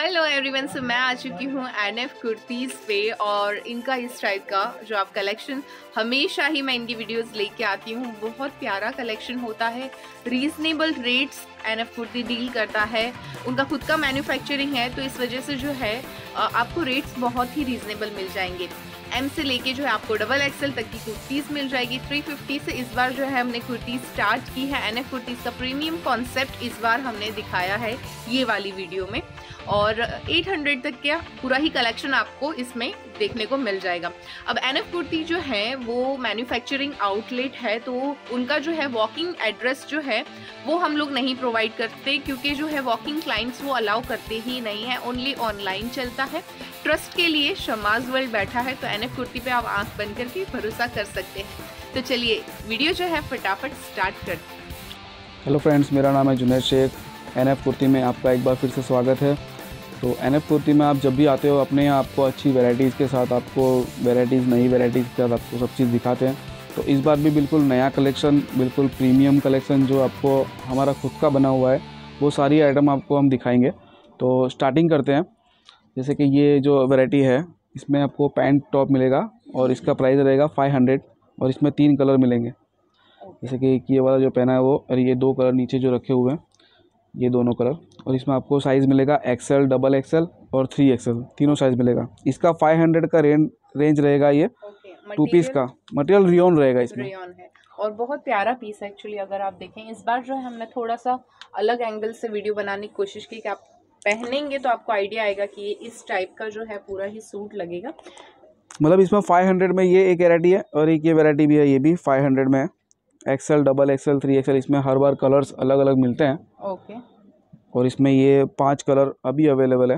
Hello everyone, सो मैं आ चुकी हूँ एनएफ कुर्तीज़ पे और इनका इस टाइप का जो आप कलेक्शन हमेशा ही मैं इनकी वीडियोस लेके आती हूँ। बहुत प्यारा कलेक्शन होता है, reasonable rates NF kurti deal करता है। उनका खुद का मैन्युफैक्चरिंग है तो इस वजह से जो है आपको रेट्स बहुत ही रीजनेबल मिल जाएंगे। एम से लेके जो है आपको डबल एक्सएल तक की कुर्तीज़ मिल जाएगी। 350 से इस बार जो है हमने कुर्ती स्टार्ट की है। एनएफ कुर्तीज़ का प्रीमियम कॉन्सेप्ट इस बार हमने दिखाया है ये वाली वीडियो में, और 800 तक का पूरा ही कलेक्शन आपको इसमें देखने को मिल जाएगा। अब एनएफ कुर्ती जो है वो मैन्युफैक्चरिंग आउटलेट है, तो उनका जो है वॉकिंग एड्रेस जो है वो हम लोग नहीं प्रोवाइड करते, क्योंकि जो है वॉकिंग क्लाइंट्स वो अलाउ करते ही नहीं है, ओनली ऑनलाइन चलता है। ट्रस्ट के लिए शमाज वर्ल्ड बैठा है, तो एनएफ कुर्ती पे आप आंख बंद करके भरोसा कर सकते हैं। तो चलिए वीडियो जो है फटाफट स्टार्ट करते हैं। हेलो फ्रेंड्स, मेरा नाम है जुनैद शेख। एनएफ कुर्ती में आपका एक बार फिर से स्वागत है। तो एनएफ कुर्ती में आप जब भी आते हो अपने यहाँ आपको अच्छी वैरायटीज़ के साथ, आपको नई वैरायटीज़ के साथ आपको सब चीज़ दिखाते हैं। तो इस बार भी बिल्कुल नया कलेक्शन, बिल्कुल प्रीमियम कलेक्शन जो आपको हमारा खुद का बना हुआ है, वो सारी आइटम आपको हम दिखाएंगे। तो स्टार्टिंग करते हैं। जैसे कि ये जो वैरायटी है इसमें आपको पैंट टॉप मिलेगा और इसका प्राइस रहेगा 500, और इसमें 3 कलर मिलेंगे। जैसे कि ये वाला जो पहना है वो, और ये 2 कलर नीचे जो रखे हुए हैं, ये दोनों कलर। और इसमें आपको साइज़ मिलेगा एक्सएल, डबल एक्सएल और 3XL, तीनों साइज़ मिलेगा। इसका 500 का रेंज रहेगा। ये 2 पीस का मटेरियल रियोन रहेगा इसमें, रियोन है और बहुत प्यारा पीस है एक्चुअली। अगर आप देखें इस बार जो है हमने थोड़ा सा अलग एंगल से वीडियो बनाने की कोशिश की कि आप पहनेंगे तो आपको आइडिया आएगा कि इस टाइप का जो है पूरा ही सूट लगेगा। मतलब इसमें 500 में ये एक वैरायटी है और एक ये वैरायटी भी है, ये भी 500 में है। एक्सएल, डबल एक्सएल, 3XL, इसमें हर बार कलर्स अलग अलग मिलते हैं। ओके। और इसमें ये 5 कलर अभी अवेलेबल है।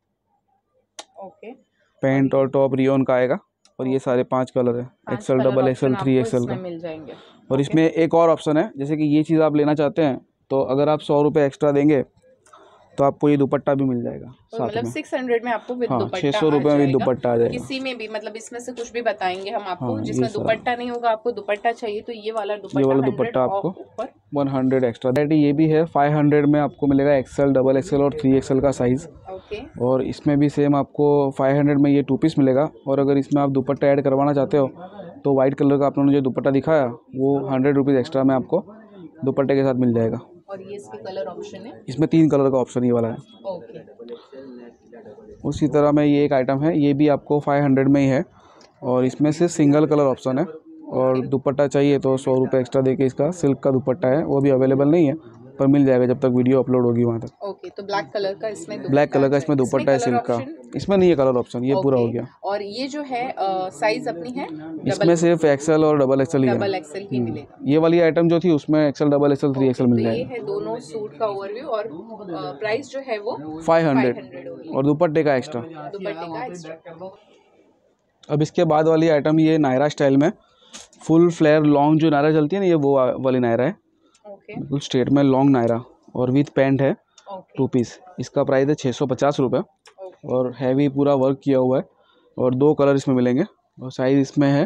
ओके। पैंट और टॉप रियोन का आएगा, और ये सारे 5 कलर है, एक्सएल, डबल एक्सएल, 3XL का मिल जाएंगे। और इसमें एक और ऑप्शन है, जैसे कि ये चीज़ आप लेना चाहते हैं तो अगर आप 100 रुपये एक्स्ट्रा देंगे तो आपको ये दुपट्टा भी मिल जाएगा साथ मतलब में। 600 में आपको विद दुपट्टा 600 रुपये में दुपट्टा आ जाएगा। किसी में भी, मतलब इसमें से कुछ भी बताएंगे हम आपको। जिसमें दुपट्टा नहीं होगा, आपको दुपट्टा चाहिए तो ये वाला दुपट्टा आपको 100 एक्स्ट्रा। ये भी है 500 में, आपको मिलेगा एक्सएल, डबल एक्सएल और 3XL का साइज़। और इसमें भी सेम आपको 500 में ये 2 पीस मिलेगा। और अगर इसमें आप दुपट्टा ऐड करवाना चाहते हो तो वाइट कलर का आप लोगों ने जो दुपट्टा दिखाया वो 100 रुपीज़ एक्स्ट्रा में आपको दुपट्टे के साथ मिल जाएगा। और ये इसके कलर ऑप्शन है, इसमें 3 कलर का ऑप्शन ये वाला है। ओके। उसी तरह में ये एक आइटम है, ये भी आपको 500 में ही है, और इसमें से सिंगल कलर ऑप्शन है। और दुपट्टा चाहिए तो 100 रुपये एक्स्ट्रा देके इसका सिल्क का दुपट्टा है, वो भी अवेलेबल नहीं है पर मिल जाएगा जब तक वीडियो अपलोड होगी वहाँ तक। ओके। तो ब्लैक कलर का इसमें दुपट्टा है सिल्क का। इसमें नहीं है कलर ऑप्शन, ये पूरा हो गया। और ये जो है साइज अपनी है, इसमें सिर्फ एक्सएल और डबल एक्सएल ही है। डबल एक्सएल ही मिलेगा। ये वाली आइटम जो थी उसमें एक्सएल, डबल एक्सएल, 3XL मिल जाएगा। ये है दोनों सूट का ओवरव्यू, और प्राइस जो है वो 500 और दुपट्टे का एक्स्ट्रा। अब इसके बाद वाली आइटम ये नायरा स्टाइल में फुल फ्लेयर लॉन्ग जो नायरा चलती है ना, ये वो वाली नायरा है। बिल्कुल स्ट्रेट में लॉन्ग नायरा और विथ पैंट है, 2 पीस। इसका प्राइस है 650 रुपये, और हैवी पूरा वर्क किया हुआ है, और 2 कलर इसमें मिलेंगे। और साइज इसमें है,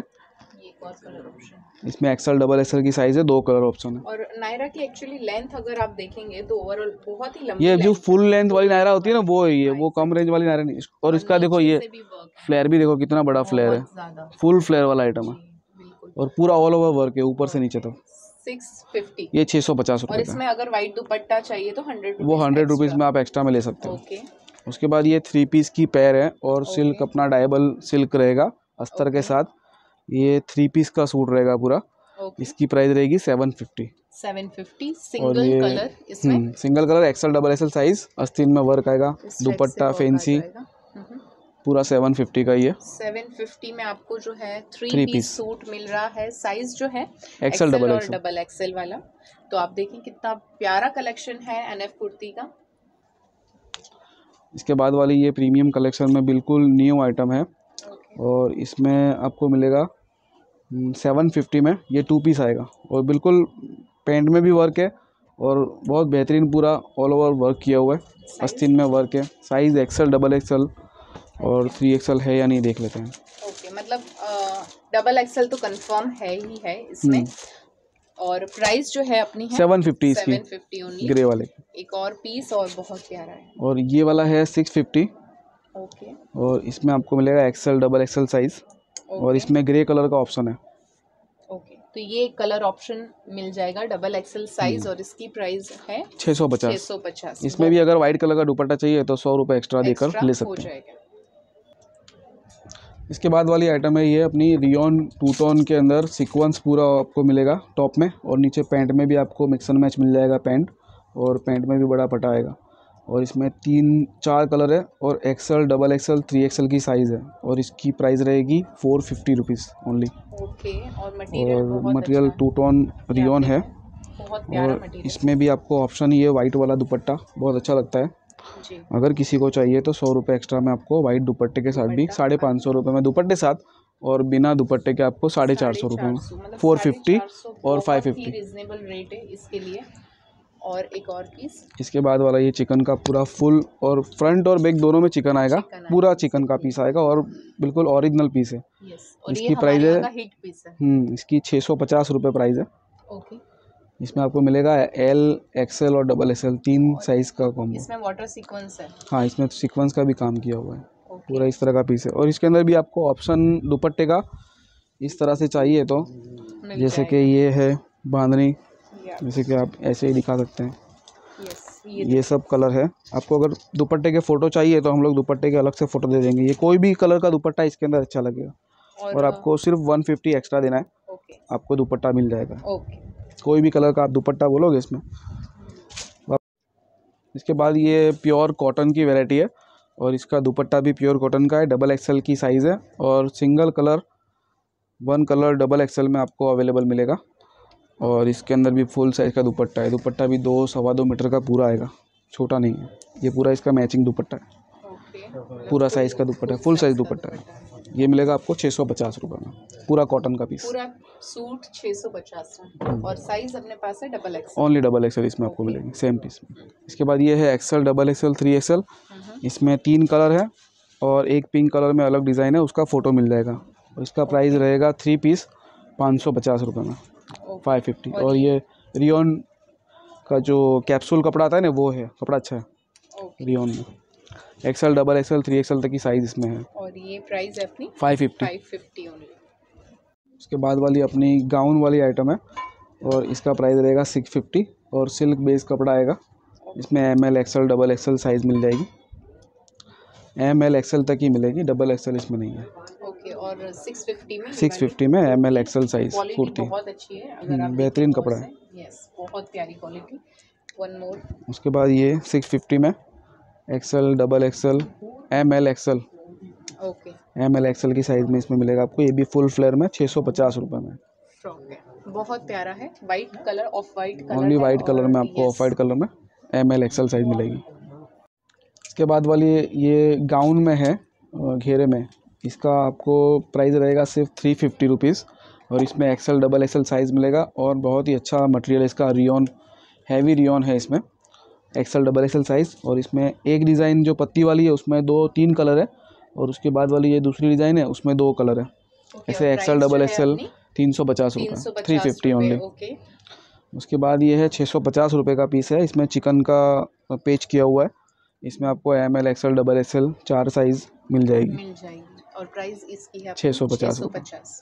इसमें एक्सएल, डबल एक्सएल की साइज है, 2 कलर ऑप्शन है। और नायरा की एक्चुअली लेंथ अगर आप देखेंगे तो ओवरऑल बहुत ही लंबी, ये जो फुल लेंथ वाली नायरा होती है ना वो है, ये वो कम रेंज वाली नायरा नहीं। और इसका देखो ये फ्लेयर भी देखो कितना बड़ा फ्लेयर है, फुल फ्लेयर वाला आइटम है, और पूरा ऑल ओवर वर्क है ऊपर से नीचे तक। 650, ये 650 रुपये। और इसमें अगर वाइट दुपट्टा चाहिए तो 100 वो 100 रुपीज़ में आप एक्स्ट्रा में ले सकते हो। उसके बाद ये 3 पीस की पेयर है, और सिल्क अपना डायबल सिल्क रहेगा अस्तर के साथ। ये 3 पीस का सूट रहेगा पूरा। इसकी प्राइस रहेगी 750। सिंगल कलर, इसमें single colour, XL, double XL size, आस्तीन में वर्क आएगा, दुपट्टा फैंसी, पूरा 750 का। ये 750 में आपको जो है 3 पीस सूट मिल रहा है। साइज जो है एक्सएल, डबल एक्सएल वाला। तो आप देखें कितना प्यारा कलेक्शन है एनएफ कुर्ती का। इसके बाद वाली ये प्रीमियम कलेक्शन में बिल्कुल न्यू आइटम है, और इसमें आपको मिलेगा 750 में। ये 2 पीस आएगा, और बिल्कुल पैंट में भी वर्क है, और बहुत बेहतरीन पूरा ऑल ओवर वर्क किया हुआ है, आस्तीन में वर्क है। साइज़ एक्सएल, डबल एक्सएल और 3XL है या नहीं देख लेते हैं। ओके, मतलब डबल एक्सएल तो कंफर्म है ही है इसमें। और प्राइस जो है अपनी है 750 इसकी 750 ओनली। ग्रे वाले। एक और पीस और बहुत प्यारा है। और ये वाला है 650। ओके। और इसमें आपको मिलेगा एक्सेल डबल एक्सेल साइज। और इसमें ग्रे कलर का ऑप्शन है। ओके, तो ये कलर ऑप्शन मिल जाएगा डबल एक्सेल साइज और इसकी प्राइस है 650। इसमें भी अगर व्हाइट कलर का दुपट्टा चाहिए तो 100 रुपये एक्स्ट्रा देकर ले सकते हैं। इसके बाद वाली आइटम है ये अपनी रियोन टू टोन के अंदर सीक्वेंस पूरा आपको मिलेगा टॉप में, और नीचे पैंट में भी आपको मिक्स एंड मैच मिल जाएगा पैंट, और पैंट में भी बड़ा पट्टा आएगा। और इसमें 3-4 कलर है और एक्सेल डबल एक्सेल 3XL की साइज़ है। और इसकी प्राइस रहेगी 450 रुपीज़ ओनली। ओके। और मटेरियल टू टोन रियोन है। बहुत प्यारा और मटेरियल। इसमें भी आपको ऑप्शन ये वाइट वाला दुपट्टा बहुत अच्छा लगता है जी। अगर किसी को चाहिए तो 100 रुपये एक्स्ट्रा में आपको वाइट दुपट्टे के साथ भी 550 रुपये में दुपट्टे साथ, और बिना दुपट्टे के आपको 450 रुपये में 450 और 550 रिजनेबल रेट है इसके लिए। और एक और पीस इसके बाद वाला ये चिकन का पूरा फुल, और फ्रंट और बैक दोनों में चिकन आएगा, पूरा चिकन का पीस आएगा और बिल्कुल ओरिजिनल पीस है। इसकी प्राइस है इसकी 650 रुपये प्राइस है। ओके। इसमें आपको मिलेगा एल एक्सेल और डबल एक्सेल 3 साइज़ का कॉम्बो। इसमें वाटर सीक्वेंस है। हाँ, इसमें सीक्वेंस का भी काम किया हुआ है। पूरा इस तरह का पीस है। और इसके अंदर भी आपको ऑप्शन दुपट्टे का इस तरह से चाहिए तो, जैसे कि ये है बांधनी, जैसे कि आप ऐसे ही दिखा सकते हैं। ये सब कलर है। आपको अगर दुपट्टे के फ़ोटो चाहिए तो हम लोग दुपट्टे के अलग से फ़ोटो दे देंगे। ये कोई भी कलर का दुपट्टा इसके अंदर अच्छा लगेगा। और आपको सिर्फ 150 एक्स्ट्रा देना है, आपको दुपट्टा मिल जाएगा। कोई भी कलर का आप दुपट्टा बोलोगे इसमें। इसके बाद ये प्योर कॉटन की वैरायटी है और इसका दुपट्टा भी प्योर कॉटन का है, डबल एक्सेल की साइज़ है और single colour 1 colour double XL में आपको अवेलेबल मिलेगा। और इसके अंदर भी फुल साइज़ का दुपट्टा है। दुपट्टा भी 2-2.25 मीटर का पूरा आएगा, छोटा नहीं है। ये पूरा इसका मैचिंग दुपट्टा है, पूरा साइज़ का दुपट्टा है, फुल साइज़ दुपट्टा है। ये मिलेगा आपको 650 रुपये में, पूरा कॉटन का पीस। पूरा सूट 650 में। और साइज़ अपने पास है double XL, only double XL इसमें आपको मिलेगी सेम पीस में। इसके बाद ये है एक्सेल डबल एक्सेल 3XL। इसमें 3 कलर है और एक पिंक कलर में अलग डिज़ाइन है, उसका फ़ोटो मिल जाएगा। और इसका प्राइस रहेगा 3 पीस 550 रुपये में, 550। और ये रियोन का जो कैप्सूल कपड़ा आता है ना, वो है कपड़ा अच्छा है रियोन में। एक्सेल डबल एक्सेल 3XL तक की साइज़ इसमें है। और ये प्राइस है अपनी 550 ओनली। उसके बाद वाली अपनी गाउन वाली आइटम है और इसका प्राइस रहेगा 650 और सिल्क बेस कपड़ा आएगा। इसमें ML XL double XL size मिल जाएगी। ML XL तक ही मिलेगी, डबल एक्सेल इसमें नहीं है। ओके। और 650 में ML XL साइज़ कुर्ती बहुत अच्छी है, अगर आप बेहतरीन कपड़ा है। यस, बहुत प्यारी क्वालिटी। One more. उसके बाद ये 650 में XL double XL ML XL, okay, ML XL की साइज़ में इसमें मिलेगा आपको। ये भी फुल फ्लेयर में 650 रुपये में। फ्रॉक है, बहुत प्यारा है, white colour, off white colour, only white colour में आपको, ऑफ वाइट कलर में ML XL साइज़ मिलेगी। इसके बाद वाली ये गाउन में है घेरे में, इसका आपको प्राइस रहेगा सिर्फ 350 रुपीज़ और इसमें एक्सेल डबल एक्सेल साइज़ मिलेगा। और बहुत ही अच्छा मटेरियल है इसका, रियोन, हैवी रियोन है इसमें, एक्सेल डबल एक्सेल साइज़। और इसमें एक डिज़ाइन जो पत्ती वाली है उसमें 2-3 कलर है और उसके बाद वाली ये दूसरी डिज़ाइन है उसमें 2 कलर है। ऐसे एक्सेल डबल एक्सेल 350 रुपये, 350 ओनली। उसके बाद ये है 650 रुपये का पीस है। इसमें चिकन का पेच किया हुआ है। इसमें आपको ML XL double XL 4 size मिल जाएगी। और प्राइस इसकी है 650 रुपये।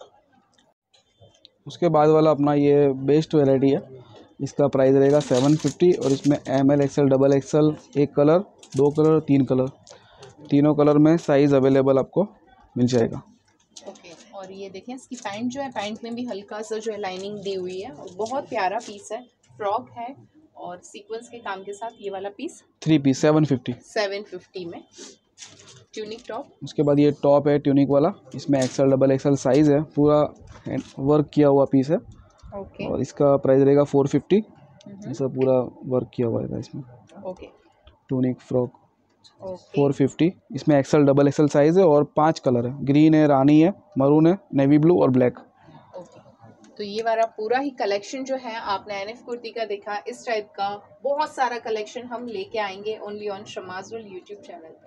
उसके बाद वाला अपना ये बेस्ट वैरायटी है, इसका प्राइस रहेगा 750 और इसमें ML XL double XL 1 colour, 2 colour, 3 colour, तीनों कलर में साइज़ अवेलेबल आपको मिल जाएगा। ओके। और ये देखें, इसकी पैंट जो है, पैंट में भी हल्का सा जो है लाइनिंग दी हुई है और बहुत प्यारा पीस है, फ्रॉक है और सीक्वेंस के काम के साथ। ये वाला पीस 3 पीस 750 में। Tunic top. उसके बाद ये टॉप है ट्यूनिक वाला, इसमें एक्सेल डबल एक्सेल साइज़ है, पूरा वर्क किया हुआ पीस है। ओके। और इसका प्राइस रहेगा 450। ऐसा पूरा वर्क किया हुआ है इसमें। ओके। Tunic frock 450। इसमें एक्सेल डबल एक्सेल साइज़ है और 5 कलर है, ग्रीन है, रानी है, मरून है, नेवी ब्लू और ब्लैक। तो ये वाला पूरा ही कलेक्शन जो है आपने NF कुर्ती का देखा। इस टाइप का बहुत सारा कलेक्शन हम लेके आएंगे only on Shama's world YouTube channel.